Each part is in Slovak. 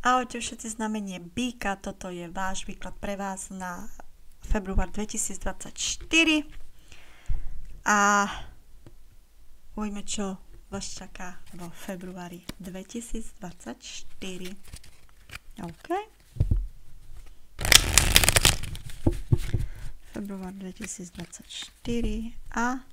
Ahojte všetci, znamenie Býka, toto je váš výklad pre vás na február 2024 a uvidíme, čo vás čaká vo februári 2024. OK. Február 2024 a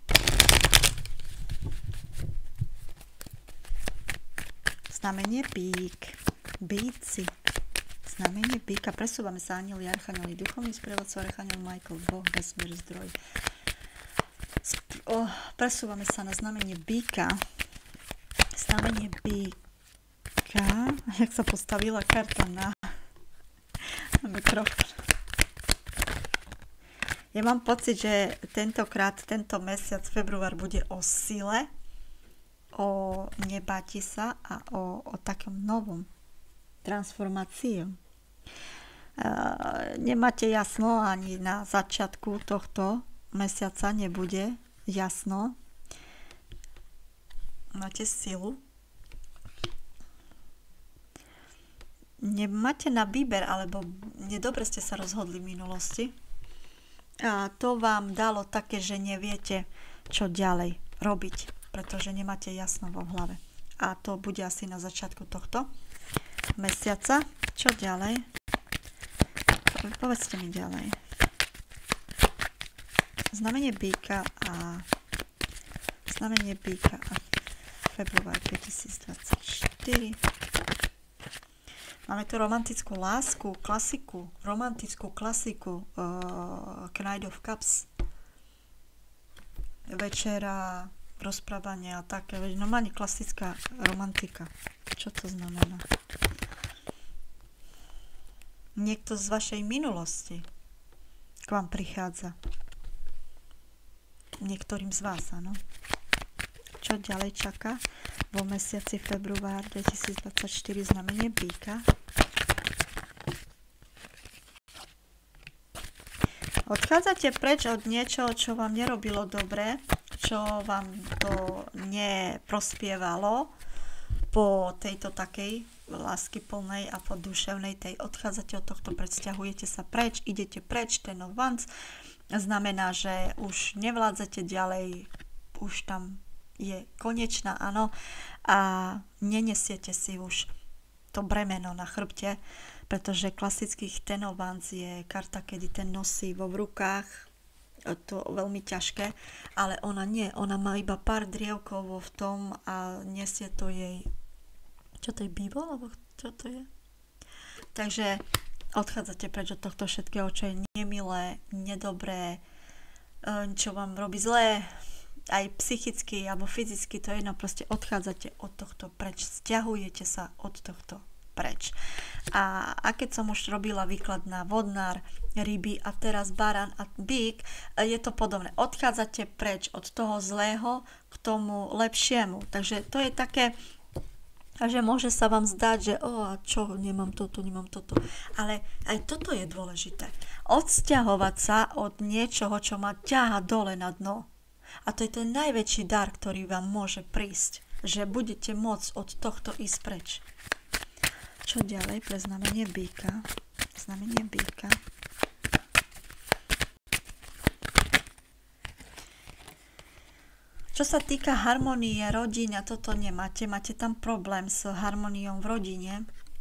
znamenie Býk. Býci. Znamenie Býka. Presúvame sa anieli, archanieli, duchovný sprievodca, archaniel Michael, Boh, vesmír, zdroj. Presúvame sa na znamenie Býka. Znamenie Býka. Jak sa postavila karta na mikrofón. Ja mám pocit, že tentokrát, tento mesiac, február, bude o sile, o nebáti sa a o takom novom transformáciu. Nemáte jasno ani na začiatku tohto mesiaca, nebude jasno. Máte silu. Nemáte na výber, alebo nedobre ste sa rozhodli v minulosti. A to vám dalo také, že neviete, čo ďalej robiť, pretože nemáte jasno vo hlave. A to bude asi na začiatku tohto mesiaca. Čo ďalej? Povedzte mi ďalej. Znamenie Býka a február 2024. Máme tu romantickú lásku, romantickú klasiku, Knight of Cups. Večera, rozprávanie a také. Normálne klasická romantika. Čo to znamená? Niekto z vašej minulosti k vám prichádza. Niektorým z vás, áno. Čo ďalej čaká vo mesiaci február 2024 znamenie Býka? Odchádzate preč od niečoho, čo vám nerobilo dobre, čo vám to neprospievalo po tejto takej lásky plnej a po duševnej tej. Odchádzate od tohto, predsťahujete sa preč, idete preč, ten vanc znamená, že už nevládzate ďalej, už tam je konečná, áno, a nenesiete si už to bremeno na chrbte, pretože klasických tenovánc je karta, kedy ten nosí vo v rukách, to veľmi ťažké, ale ona nie, ona má iba pár drievkov v tom a nesie to jej, čo to je, bíbol, alebo čo to je? Takže odchádzate preč od tohto všetkého, čo je nemilé, nedobré, čo vám robí zlé, aj psychicky alebo fyzicky, to je jedno, proste odchádzate od tohto preč, sťahujete sa od tohto preč. A keď som už robila výklad na vodnár, ryby a teraz baran a býk, je to podobné. Odchádzate preč od toho zlého k tomu lepšiemu. Takže to je také, že môže sa vám zdať, že a čo, nemám toto. Ale aj toto je dôležité. Odsťahovať sa od niečoho, čo ma ťaha dole na dno. A to je ten najväčší dar, ktorý vám môže prísť. Že budete môcť od tohto ísť preč. Čo ďalej pre znamenie Býka? Znamenie Býka. Čo sa týka harmonie rodiny, a toto nemáte, máte tam problém s harmóniou v rodine.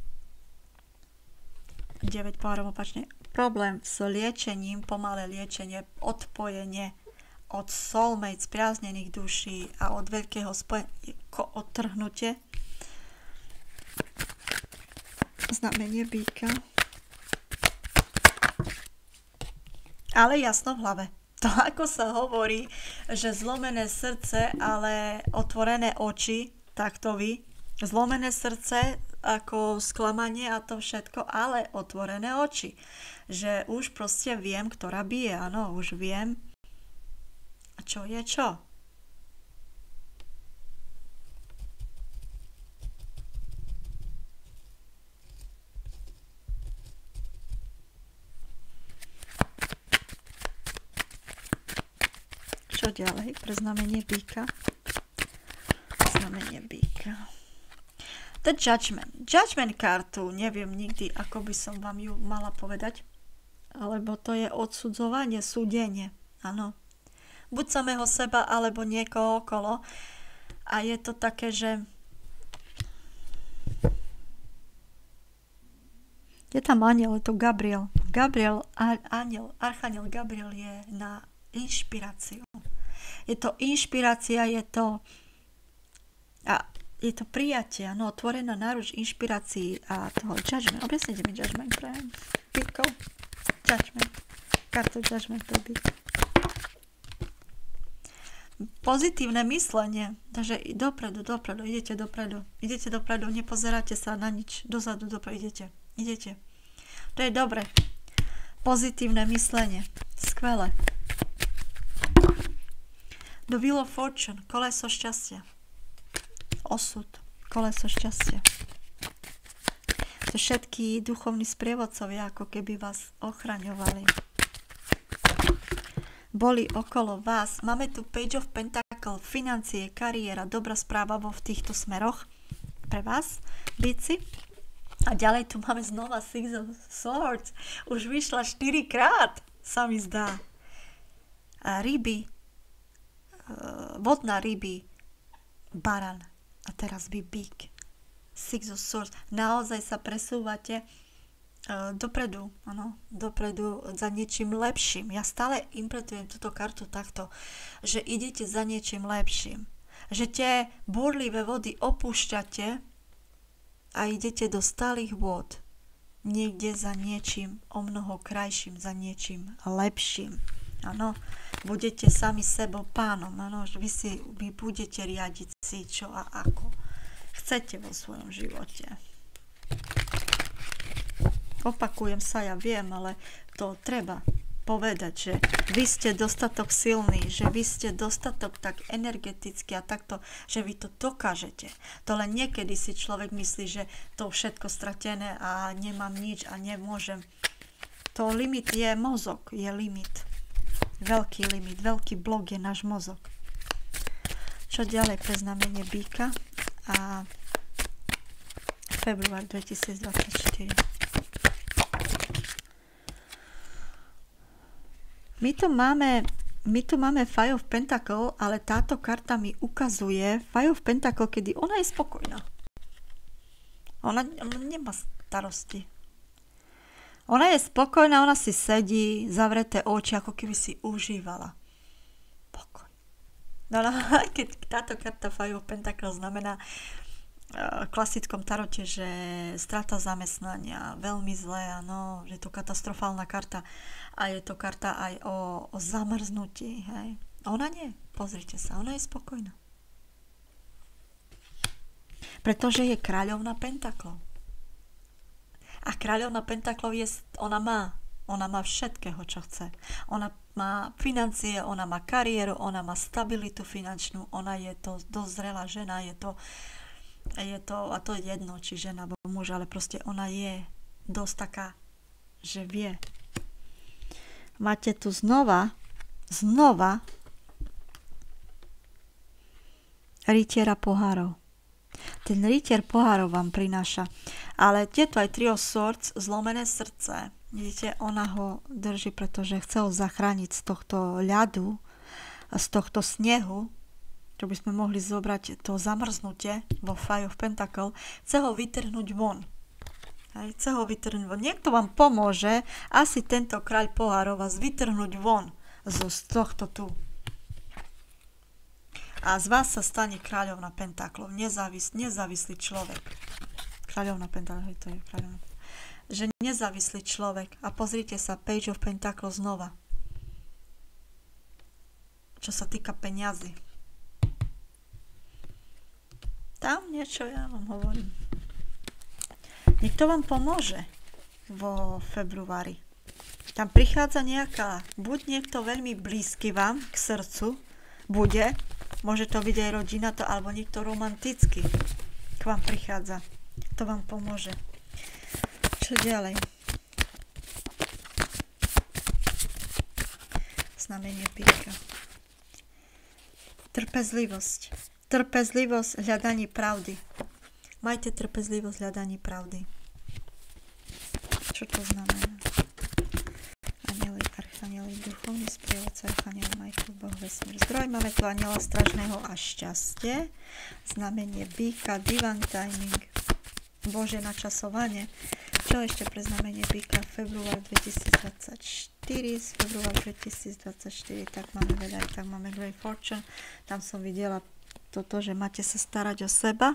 9 pohárov opačne. Problém s liečením, pomalé liečenie, odpojenie od soulmate, spriaznených duší a od veľkého odtrhnutie. Znamenie Býka. Ale jasno v hlave. To, ako sa hovorí, že zlomené srdce, ale otvorené oči, tak to vy. Zlomené srdce, ako sklamanie a to všetko, ale otvorené oči. Že už proste viem, ktorá bije, áno, už viem, čo je čo. Čo ďalej pre znamenie Býka? Znamenie Býka. The Judgment. Judgment kartu, neviem nikdy, ako by som vám ju mala povedať, alebo to je odsudzovanie, súdenie. Áno. Buď samého seba, alebo niekoho okolo. A je to také, že je tam aniel, je to Gabriel. Archaniel Gabriel je na inšpiráciu. Je to inšpirácia, je to prijatie, no, otvorená náruč inšpirácií a toho judgment. Objasnite mi judgment pre Bíkov. Judgment. Kartu judgment pre Bíkov. Pozitívne myslenie. Takže dopredu, idete dopredu. Idete dopredu, nepozeráte sa na nič. Dozadu, dopredu, idete. To je dobre. Pozitívne myslenie. Skvelé. The Wheel of Fortune. Koleso šťastia. Osud. Koleso šťastia. To všetky duchovní sprievodcovia ako keby vás ochraňovali. Boli okolo vás. Máme tu Page of Pentacle, financie, kariéra, dobrá správa vo v týchto smeroch pre vás, bíci. A ďalej tu máme znova Six of Swords. Už vyšla 4-krát, sa mi zdá. A ryby, vodná ryby, baran a teraz by bík. Six of Swords. Naozaj sa presúvate dopredu, áno, dopredu za niečím lepším. Ja stále interpretujem túto kartu takto, že idete za niečím lepším. Že tie búrlivé vody opúšťate a idete do stálych vôd. Niekde za niečím o mnoho krajším, za niečím lepším. Áno, budete sami sebou pánom, áno, vy budete riadiť si čo a ako chcete vo svojom živote. Opakujem sa, ja viem, ale to treba povedať, že vy ste dostatok silní, že vy ste dostatok tak energetický a takto, že vy to dokážete. To len niekedy si človek myslí, že to všetko stratené a nemám nič a nemôžem. To limit je mozog, je limit. Veľký limit, veľký blok je náš mozog. Čo ďalej pre znamenie Bíka a február 2024. My tu máme Five of Pentacle, ale táto karta mi ukazuje Five of Pentacle, kedy ona je spokojná. Ona nemá starosti. Ona je spokojná, ona si sedí, zavreté oči, ako keby si užívala. Pokoj. No, keď táto karta Five of Pentacle znamená v klasickom tarote, že strata zamestnania, veľmi zlé, áno, že je to katastrofálna karta a je to karta aj o zamrznutí, hej. Ona nie, pozrite sa, ona je spokojná. Pretože je kráľovna pentaklov. A kráľovna pentaklov ona má všetkého, čo chce. Ona má financie, ona má kariéru, ona má stabilitu finančnú, ona je to dozrelá žena, a to je jedno, či žena alebo muž, ale proste ona je dosť taká, že vie. Máte tu znova rytiera pohárov. Ten rytier pohárov vám prináša. Ale je to aj Three of Swords, zlomené srdce. Vidíte, ona ho drží, pretože chce ho zachrániť z tohto ľadu, z tohto snehu, čo by sme mohli zobrať to zamrznutie vo Five of Pentacle, chce ho vytrhnúť von. Chce ho vytrhnúť von. Niekto vám pomôže, asi tento kráľ pohárov vás vytrhnúť von z tohto tu. A z vás sa stane kráľovna pentaklov, nezávislý človek. Kráľovna pentaklov, to je kráľovna. Že nezávislý človek. A pozrite sa, Page of Pentacle znova. Čo sa týka peňazí. Tam niečo ja vám hovorím. Niekto vám pomôže vo februári. Tam prichádza buď niekto veľmi blízky vám k srdcu, môže to byť aj rodina, alebo niekto romantický k vám prichádza. To vám pomôže. Čo ďalej? Znamenie Bíka. Trpezlivosť, hľadanie pravdy. Majte trpezlivosť v hľadaní pravdy. Čo to znamená? Anieli, archanieli, duchovný sprievodca, archaniel, majiteľ, Boh, vesmír, zdroj. Máme tu aniela strážneho a šťastie. Znamenie býka, divine timing, Božie načasovanie. Čo ešte pre znamenie býka? Február 2024, február 2024, tak máme veľa, tak máme Great Fortune. Tam som videla toto, že máte sa starať o seba.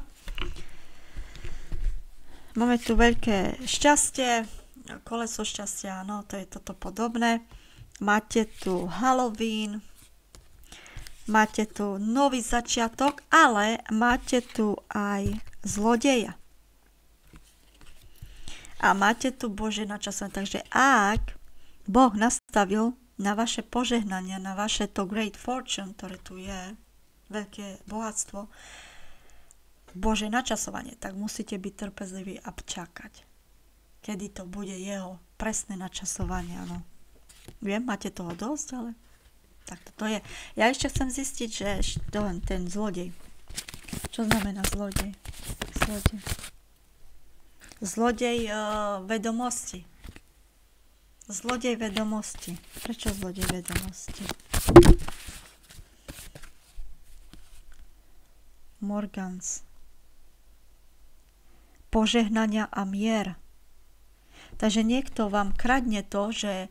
Máme tu veľké šťastie, koleso šťastia, no to je toto podobné. Máte tu Halloween, máte tu nový začiatok, ale máte tu aj zlodeja. A máte tu Božie načasovanie. Takže ak Boh nastavil na vaše požehnania, na vaše to Great Fortune, ktoré tu je, veľké bohatstvo, Božie načasovanie, tak musíte byť trpezliví a čakať, kedy to bude jeho presné načasovanie. Áno. Viem, máte toho dosť, ale tak to je. Ja ešte chcem zistiť, že ten zlodej. Čo znamená zlodej? Zlodej vedomosti. Zlodej vedomosti. Prečo zlodej vedomosti? Morgans. Požehnania a mier. Takže niekto vám kradne to, že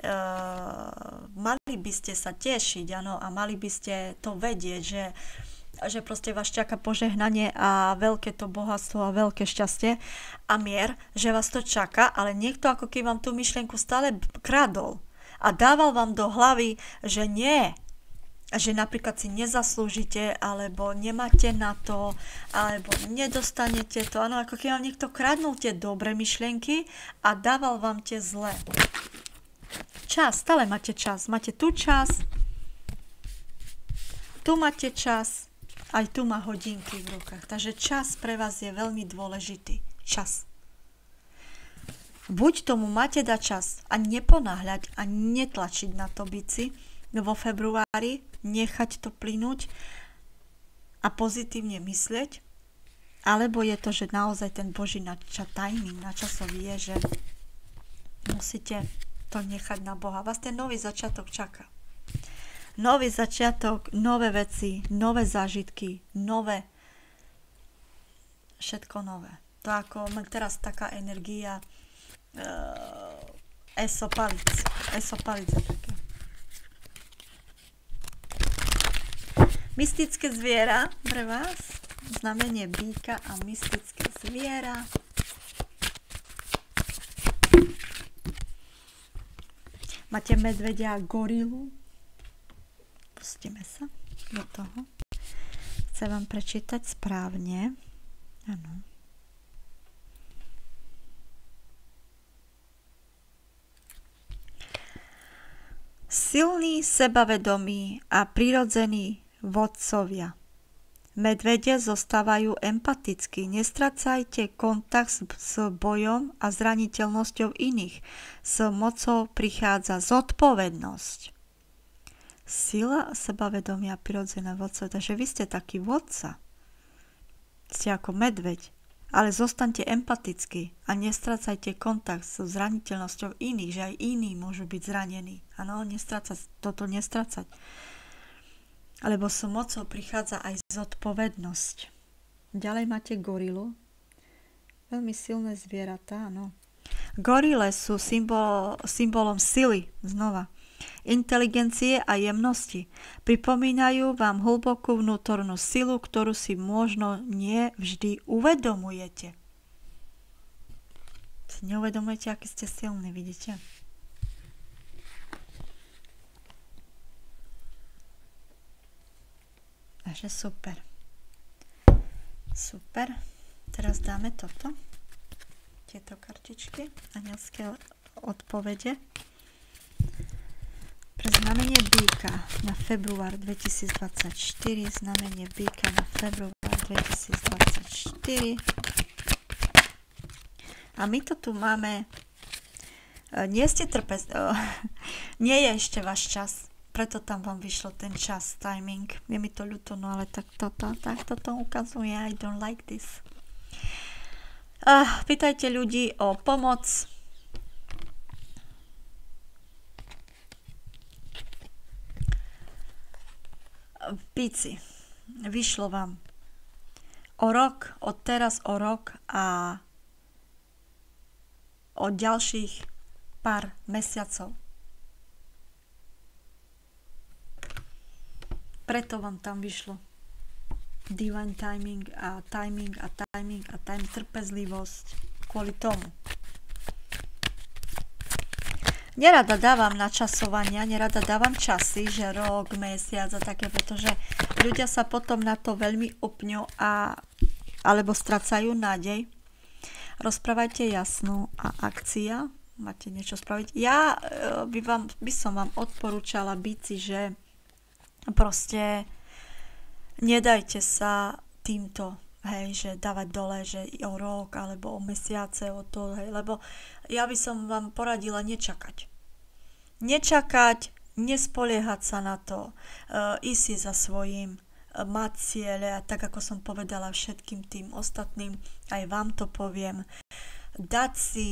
mali by ste sa tešiť, áno, a mali by ste to vedieť, že proste vás čaká požehnanie a veľké to bohatstvo a veľké šťastie a mier, že vás to čaká, ale niekto ako keby vám tú myšlienku stále kradol a dával vám do hlavy, že nie, že napríklad si nezaslúžite, alebo nemáte na to, alebo nedostanete to. Áno, ako keď vám niekto kradnul tie dobré myšlienky a dával vám tie zlé. Čas, stále máte čas. Máte tu čas, tu máte čas, aj tu má hodinky v rukách. Takže čas pre vás je veľmi dôležitý. Čas. Buď tomu máte dať čas a neponáhľať a netlačiť na to bici vo februári, nechať to plynúť a pozitívne myslieť, alebo je to, že naozaj ten Boží timing, načasový je, že musíte to nechať na Boha. Vás ten nový začiatok čaká. Nový začiatok, nové veci, nové zážitky, nové, všetko nové. To ako teraz taká energia esopalic je také. Mystické zviera pre vás, znamenie býka a mystické zviera. Máte medvedia a gorilu. Pustíme sa do toho. Chcem vám prečítať správne. Áno. Silný, sebavedomý a prirodzený vodcovia. Medvede zostávajú empatickí. Nestracajte kontakt s bojom a zraniteľnosťou iných. S mocou prichádza zodpovednosť. Sila, sebavedomia a prirodzené vodcovia. Takže vy ste taký vodca. Ste ako medveď. Ale zostaňte empatickí a nestracajte kontakt s zraniteľnosťou iných, že aj iní môžu byť zranení. Áno, toto nestracať. Alebo s mocou prichádza aj zodpovednosť. Ďalej máte gorilu. Veľmi silné zvieratá, áno. Gorile sú symbolom sily, znova. Inteligencie a jemnosti. Pripomínajú vám hlbokú vnútornú silu, ktorú si možno nie vždy uvedomujete. Si neuvedomujete, aký ste silní, vidíte? Takže super. Super. Teraz dáme toto. Tieto kartičky. Anielské odpovede. Pre znamenie býka na február 2024. Znamenie býka na február 2024. A my to tu máme. Nie ste nie je ešte váš čas. Preto tam vám vyšlo ten čas, timing. Je mi to ľúto, no ale tak toto ukazuje. I don't like this. Pýtajte ľudí o pomoc. Píci, vyšlo vám o rok, od teraz o rok a od ďalších pár mesiacov. Preto vám tam vyšlo divine timing a trpezlivosť kvôli tomu. Nerada dávam načasovania, nerada dávam časy, že rok, mesiac a také, pretože ľudia sa potom na to veľmi upňú alebo stracajú nádej. Rozprávajte jasno a akcia. Máte niečo spraviť. Ja by som vám odporúčala Bíci, že proste nedajte sa týmto, hej, že dávať dole, že o rok alebo o mesiace, o to, hej, lebo ja by som vám poradila nečakať. Nečakať, nespoliehať sa na to, ísť si za svojím, mať ciele a tak ako som povedala všetkým tým ostatným, aj vám to poviem, dať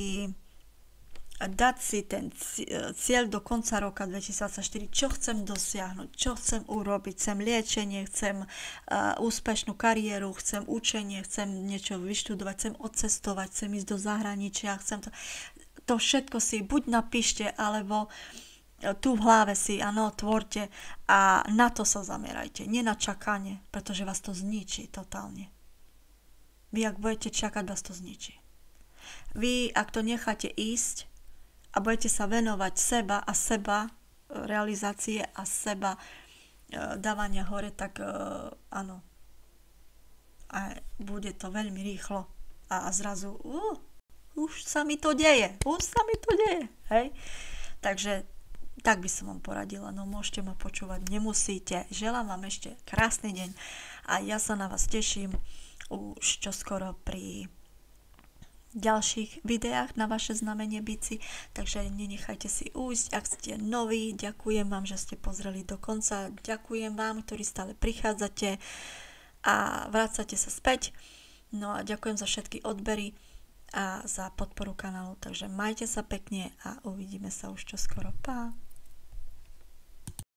si ten cieľ do konca roka 2024, čo chcem dosiahnuť, čo chcem urobiť, chcem liečenie, chcem úspešnú kariéru, chcem učenie, chcem niečo vyštudovať, chcem odcestovať, chcem ísť do zahraničia, chcem to všetko si buď napíšte, alebo tu v hlave si, tvorte a na to sa zamerajte, nie na čakanie, pretože vás to zničí totálne. Vy, ak budete čakať, vás to zničí. Vy, ak to necháte ísť, a budete sa venovať seba realizácie a seba dávania hore, tak áno. A bude to veľmi rýchlo. A zrazu už sa mi to deje. Hej? Takže tak by som vám poradila. No môžete ma počúvať, nemusíte. Želám vám ešte krásny deň a ja sa na vás teším už čoskoro pri ďalších videách na vaše znamenie Bíci, takže nenechajte si ujsť, ak ste noví, ďakujem vám, že ste pozreli do konca, ďakujem vám, ktorí stále prichádzate a vracate sa späť, no a ďakujem za všetky odbery a za podporu kanálu, takže majte sa pekne a uvidíme sa už čoskoro, pa!